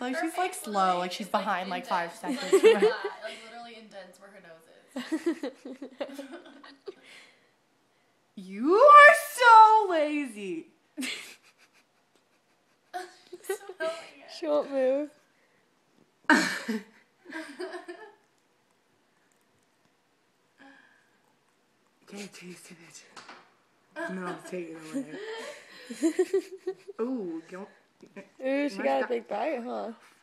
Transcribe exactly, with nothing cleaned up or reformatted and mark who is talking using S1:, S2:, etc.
S1: feel like
S2: Her
S1: she's like
S2: face
S1: slow,
S2: literally
S1: like she's
S2: is,
S1: behind like, five
S2: indents.
S1: seconds.
S2: Like, yeah, like literally indents where her nose is.
S1: You are so lazy.
S3: She won't move.
S1: Can't taste it. No, take it away. Ooh, don't.
S3: Ooh, she got a big bite, huh?